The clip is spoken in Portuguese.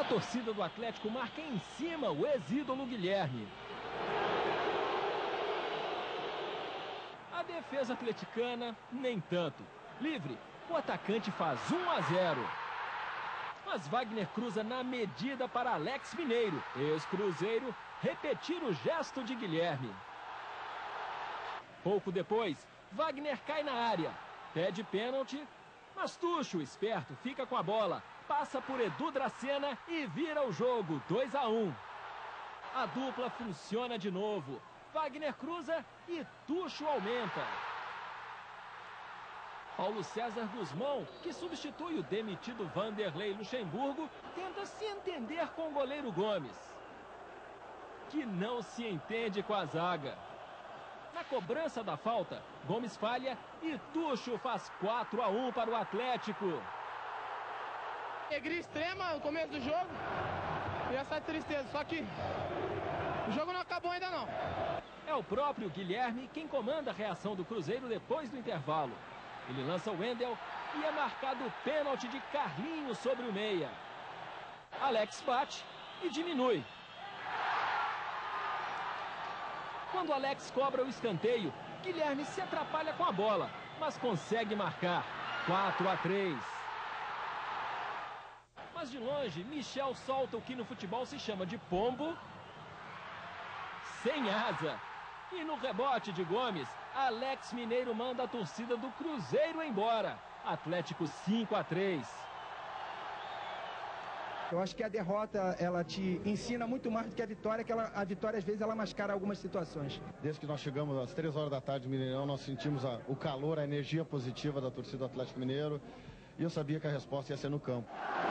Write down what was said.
A torcida do Atlético marca em cima o ex-ídolo Guilherme. A defesa atleticana, nem tanto. Livre, o atacante faz 1-0. Mas Wagner cruza na medida para Alex Mineiro, ex-Cruzeiro, repetir o gesto de Guilherme. Pouco depois, Wagner cai na área, pede pênalti, mas Tuxo, esperto, fica com a bola, passa por Edu Dracena e vira o jogo, 2-1. A dupla funciona de novo. Wagner cruza e Tuxo aumenta. Paulo César Guzmão, que substitui o demitido Vanderlei Luxemburgo, tenta se entender com o goleiro Gomes, que não se entende com a zaga. Na cobrança da falta, Gomes falha e Tuxo faz 4-1 para o Atlético. Alegria extrema no começo do jogo e essa tristeza, só que o jogo não acabou ainda não. É o próprio Guilherme quem comanda a reação do Cruzeiro depois do intervalo. Ele lança o Wendel e é marcado o pênalti de Carlinhos sobre o meia. Alex bate e diminui. Quando Alex cobra o escanteio, Guilherme se atrapalha com a bola, mas consegue marcar 4-3. Mas de longe, Michel solta o que no futebol se chama de pombo sem asa. E no rebote de Gomes, Alex Mineiro manda a torcida do Cruzeiro embora. Atlético 5-3. Eu acho que a derrota, ela te ensina muito mais do que a vitória, que a vitória às vezes ela mascara algumas situações. Desde que nós chegamos às 3 horas da tarde no Mineirão, nós sentimos o calor, a energia positiva da torcida do Atlético Mineiro. E eu sabia que a resposta ia ser no campo.